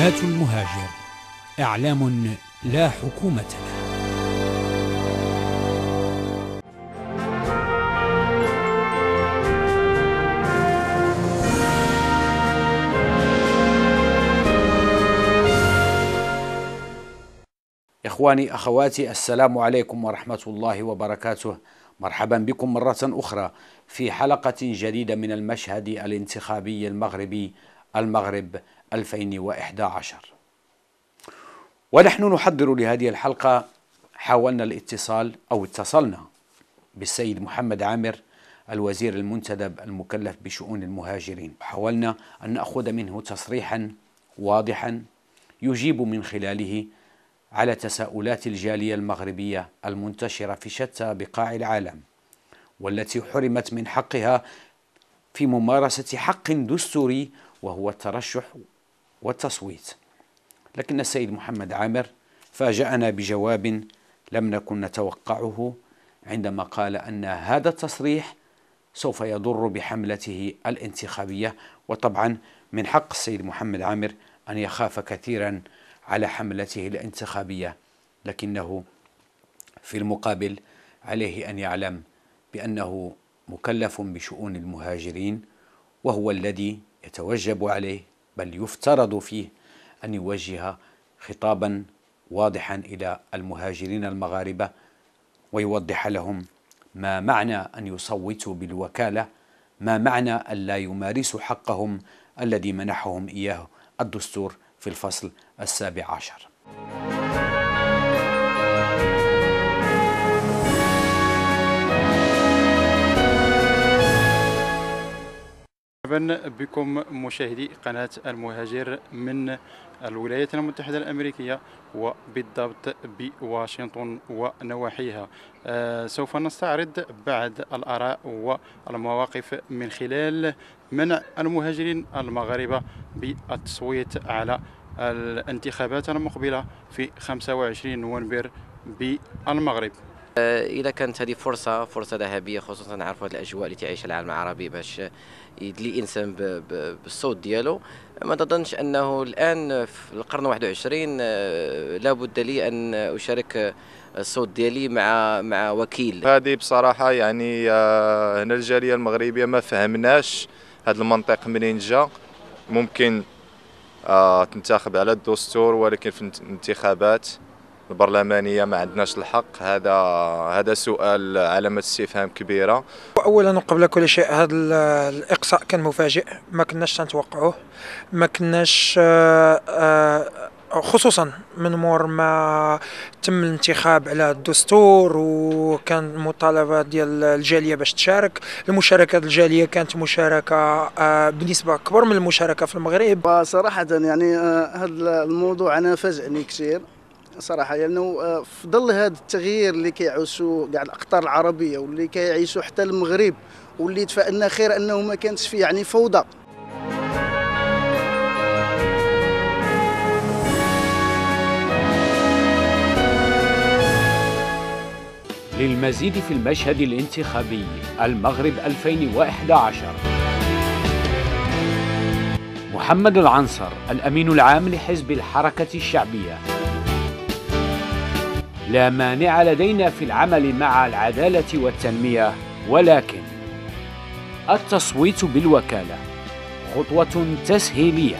قناة المهاجر، إعلام لا حكومة له. إخواني أخواتي، السلام عليكم ورحمة الله وبركاته. مرحبا بكم مرة أخرى في حلقة جديدة من المشهد الانتخابي المغربي المغرب 2011. ونحن نحضر لهذه الحلقة حاولنا اتصلنا بالسيد محمد عامر، الوزير المنتدب المكلف بشؤون المهاجرين. حاولنا أن نأخذ منه تصريحا واضحا يجيب من خلاله على تساؤلات الجالية المغربية المنتشرة في شتى بقاع العالم، والتي حرمت من حقها في ممارسة حق دستوري وهو الترشح والتصويت. لكن السيد محمد عامر فاجأنا بجواب لم نكن نتوقعه عندما قال أن هذا التصريح سوف يضر بحملته الانتخابية. وطبعا من حق السيد محمد عامر أن يخاف كثيرا على حملته الانتخابية، لكنه في المقابل عليه أن يعلم بأنه مكلف بشؤون المهاجرين، وهو الذي يتوجب عليه بل يفترض فيه أن يوجه خطابا واضحا إلى المهاجرين المغاربة ويوضح لهم ما معنى أن يصوتوا بالوكالة، ما معنى أن لا يمارسوا حقهم الذي منحهم إياه الدستور في الفصل 17. مرحبا بكم مشاهدي قناة المهاجر من الولايات المتحدة الأمريكية، وبالضبط بواشنطن ونواحيها. سوف نستعرض بعض الآراء والمواقف من خلال منع المهاجرين المغاربة بالتصويت على الانتخابات المقبلة في 25 نوفمبر بالمغرب. إذا كانت هذه فرصة ذهبية، خصوصا نعرفوا هذه الأجواء اللي تعيشها العالم العربي، باش يدلي إنسان بالصوت ديالو. ما تظنش أنه الآن في القرن 21 لابد لي أن أشارك الصوت ديالي مع وكيل؟ هذه بصراحة يعني هنا الجالية المغربية ما فهمناش هذا المنطق منين جا. ممكن تنتخب على الدستور، ولكن في الانتخابات البرلمانية ما عندناش الحق. هذا سؤال علامة استفهام كبيرة. اولا وقبل كل شيء، هذا الاقصاء كان مفاجئ، ما كناش نتوقعوه، ما كناش خصوصا من مور ما تم الانتخاب على الدستور وكان مطالبة ديال الجالية باش تشارك. المشاركة الجالية كانت مشاركة بنسبة أكبر من المشاركة في المغرب. وصراحة يعني هذا الموضوع أنا فاجأني كثير صراحة، لأنه في ظل هذا التغيير اللي كيعيشوا كاع الأقطار العربية واللي كيعيشوا حتى المغرب، واللي تفائلنا خير أنه ما كانش فيه يعني فوضى. للمزيد في المشهد الانتخابي المغرب 2011، محمد العنصر، الأمين العام لحزب الحركة الشعبية. لا مانع لدينا في العمل مع العدالة والتنمية، ولكن التصويت بالوكالة خطوة تسهيلية.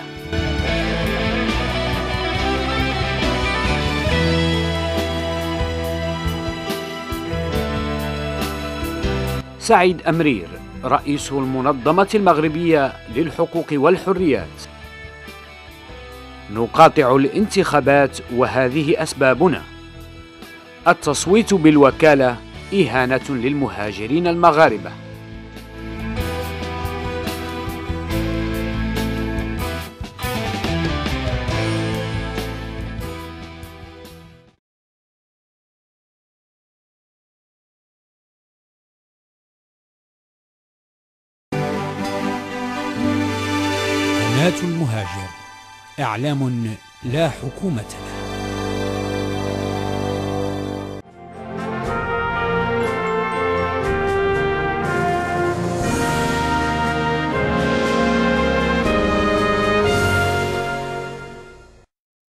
سعيد أمرير، رئيس المنظمة المغربية للحقوق والحريات: نقاطع الانتخابات وهذه أسبابنا. التصويت بالوكالة إهانة للمهاجرين المغاربة. قناة المهاجر، إعلام لا حكومة له.